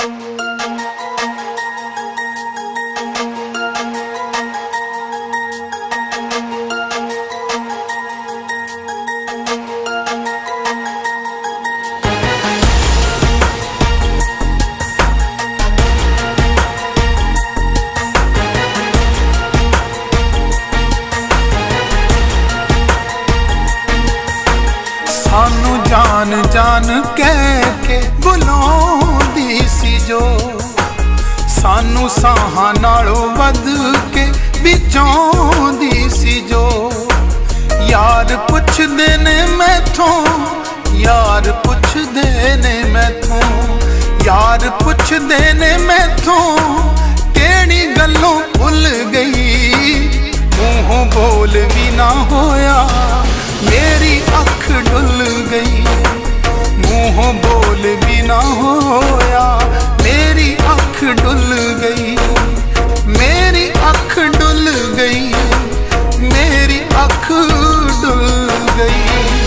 सानू जान जान कह के बुलाउंदी सी जो, सानू साहां नालों वध के विचाउंदी सी जो। यार पुछदे ने मैथों, यार पुछदे ने मैथों, यार पुछदे ने मैथों केड़ी गल्लों भुल गई। मुंहों बोल भी ना होया मेरी अख डुल गई, मुंहों बोल भी ना होया मेरी अख डुल गई, मेरी अख डुल गई, मेरी अख डुल गई।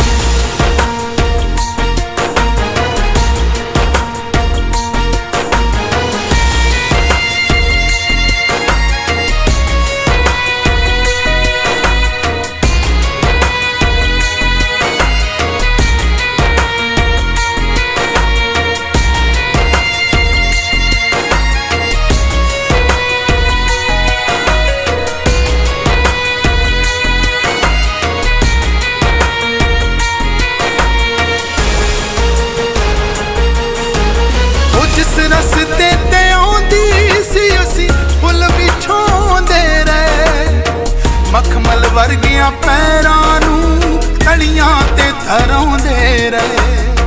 जिस रस्ते ते आउंदी सी असी फुल विछाउंदे रहे, मखमल वर्गियां पैरां नूं तलियां ते धराउंदे रहे।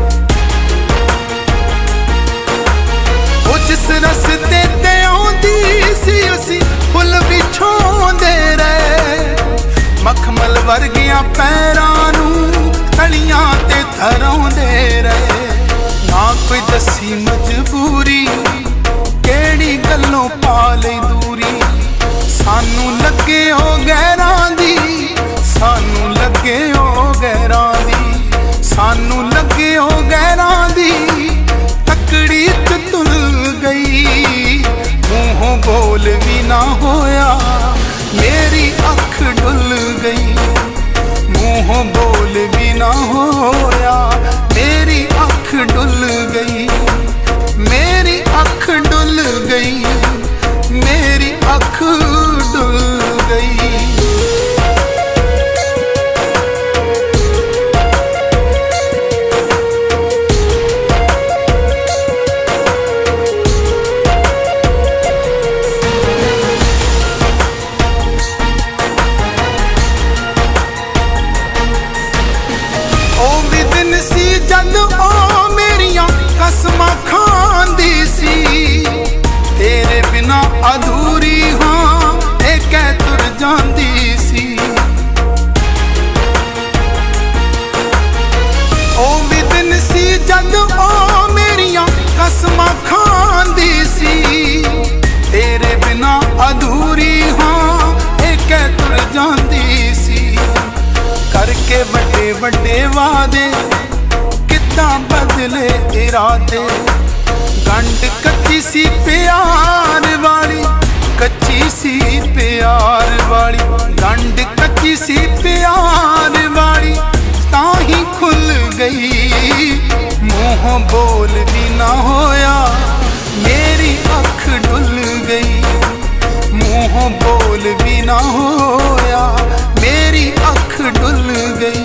ओ जिस रस्ते ते आउंदी सी असी फुल विछाउंदे रहे, मखमल वर्गियां पैरां नूं तलियां ते धराउंदे रहे। ना कोई दसी मजबूरी केड़ी गल्लों पा लई दूरी, सानू लगे हो गैरां दी, सानू लगे हो गैरां दी, सानू लगे हो गैरां दी तकड़ी च तुल गई। मुंहों बोल भी ना होया मेरी अख डुल गई, मुंहों बोल भी ना होया मेरी अख डुल गई, मेरी अख डुल गई, मेरी अख डुल गई। जद ओ मेरियां कसमां खांदी सी, तेरे बिना अधूरी हां ए कह तुर जांदी सी। ओ भी दिन सी जद ओ मेरियां कसमां खांदी सी, तेरे बिना अधूरी हां ए कह तुर जांदी सी। करके बड़े बड़े वादे बदले इरादे, गंढ कच्ची सी प्यार वाली, कच्ची सी प्यार वाली, गंढ कच्ची सी प्यार वाली ताही खुल गई। मुंहों बोल भी ना होया मेरी अख डुल गई, मुंहों बोल भी ना होया मेरी अख डुल गई।